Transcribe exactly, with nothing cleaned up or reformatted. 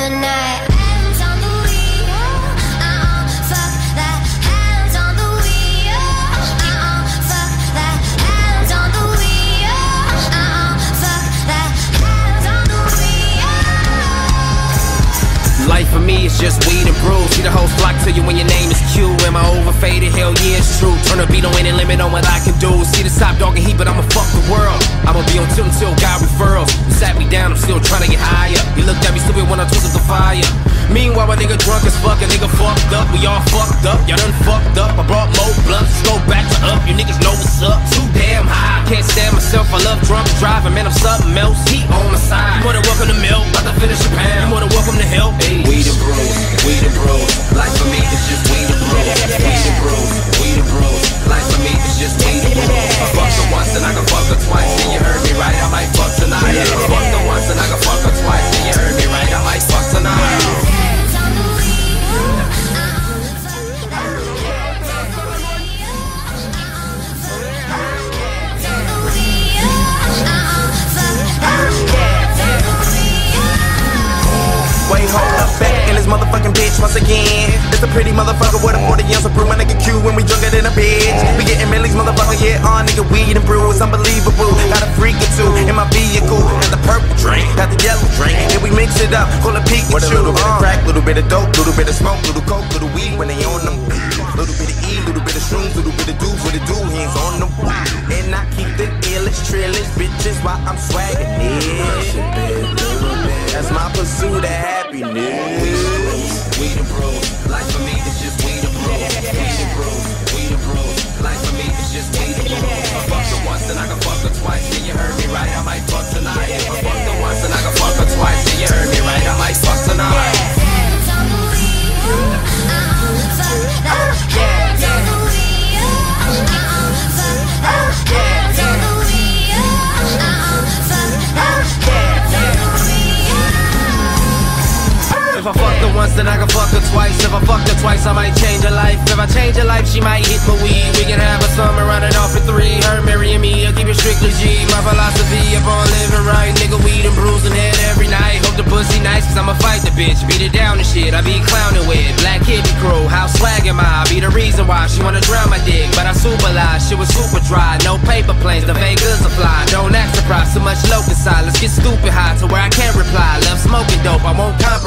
the night. Hands on the wheel, uh-uh, fuck that. Hands on the wheel, uh-uh, fuck that. Hands on the wheel, uh-uh, fuck that. Hands on the wheel. Life for me is just weed and brew. See the whole flock to you when your name is Q. Am I overfaded? Hell yeah, it's true. Turn the beat on any limit on what I can do. See the top dog and heat, but I'ma fuck the world. I'ma be on tilt until God referrals. You sat me down, I'm still trying to get higher. You looked at me stupid when I twisted the fire. Meanwhile, a nigga drunk as fuck, a nigga fucked up. We all fucked up, y'all done fucked up. I brought more blunts, let's go back to up. You niggas know what's up. Too damn high, I can't stand myself. I love drunk driving, man, I'm something else. Heat on the side. You more than welcome to milk, about to finish a pound. You more than welcome to help. Hey. Weed and brews, weed and brews. Life for me is just weed and brews. Weed and brews, weed and brews. Life for me is just weed and brews. I fucked her once and I can fuck her twice. And you heard me right, I might fuck tonight. I fucked her once and I can fuck her twice. And you heard me right, I might fuck tonight. Wait, hold up, back in this motherfucking bitch once again. It's a pretty motherfucker with a forty ounce of brew. My nigga Q when we drunk it in a bitch. We getting millies, motherfucker, yeah, on nigga weed and brew. It's unbelievable. Got a freak or two in my vehicle. Got the purple drink, got the yellow drink. And we mix it up, call it Pikachu. With a little bit of crack, little bit of dope, little bit of smoke, little coke, little weed when they on them. Little bit of E, little bit of shrooms, little bit of dudes with the do hands on them. And I keep the illest, trillest bitches while I'm swagging it. That's my pursuit of happiness. Weed and brews, life for me is just weed and brews. Weed and brews, weed and brews. Life for me is just weed and brews. I fucked her once and I can fuck her twice. And you heard me right, I might fuck tonight. If I fucked her once and I can fuck her twice. And you heard me right, I might fuck tonight. Hands on the wheel, uh-uh, fuck that. Hands on the wheel, uh-uh, fuck that. Hands on the wheel, uh-uh, fuck that. Hands on the wheel. If I fucked her once, then I can fuck her twice. If I fucked her twice, I might change her life. If I change her life, she might hit my weed. We can have a summer running off for three. Her marrying me, I'll keep it strictly G. My philosophy upon living right. Nigga, weed and bruising head every night. Hope the pussy nice, cause I'ma fight the bitch. Beat it down and shit, I be clowning with Black hippie crew, how swag am I? I be the reason why she wanna drown my dick. But I super lie, shit was super dry. No paper planes, the Vegas are fly. Don't act surprised, too much locust side. Let's get stupid high to where I can't reply. Love smoking dope, I won't compromise.